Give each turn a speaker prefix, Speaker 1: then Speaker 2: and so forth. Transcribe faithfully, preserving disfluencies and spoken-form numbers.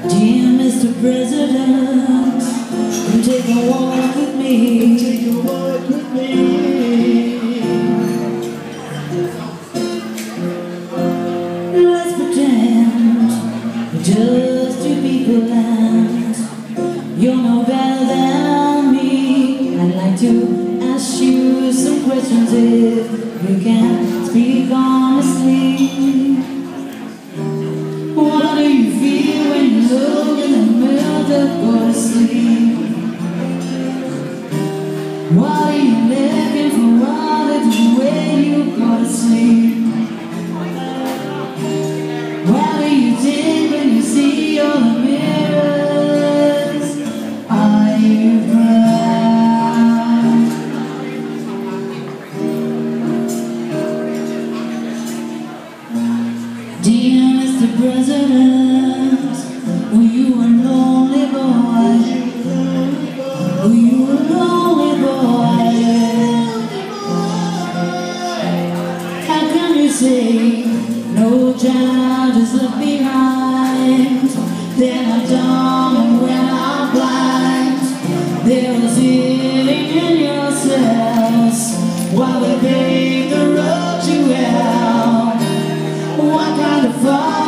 Speaker 1: Dear Mister President, come take a walk with me. Take a walk with me. Let's pretend we're just two people and you're no better than me. I'd like to ask you some questions if you can speak honestly. What do you feel when you look in the mirror to go to sleep? What are you looking for? What is the way you go to sleep? What do you think when you see all the mirrors? Are you proud? Dear Mister President, were you a lonely boy? Were you a lonely boy? How can you say no child is left behind? They're not dumb and we're not blind. They're sitting in yourselves while they pave the road to hell. What kind of fun?